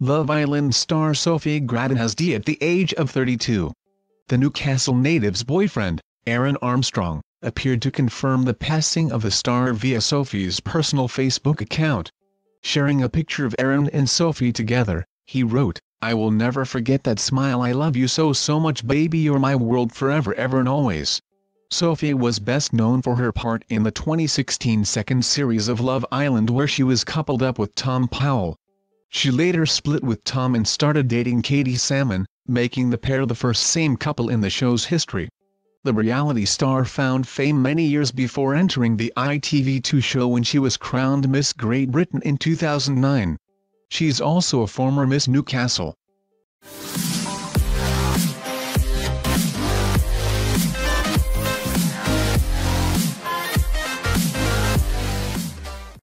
Love Island star Sophie Gradon has died at the age of 32. The Newcastle native's boyfriend, Aaron Armstrong, appeared to confirm the passing of the star via Sophie's personal Facebook account. Sharing a picture of Aaron and Sophie together, he wrote, "I will never forget that smile. I love you so much, baby. You're my world forever, ever and always." Sophie was best known for her part in the 2016 second series of Love Island, where she was coupled up with Tom Powell. She later split with Tom and started dating Katie Salmon, making the pair the first same couple in the show's history. The reality star found fame many years before entering the ITV2 show when she was crowned Miss Great Britain in 2009. She's also a former Miss Newcastle.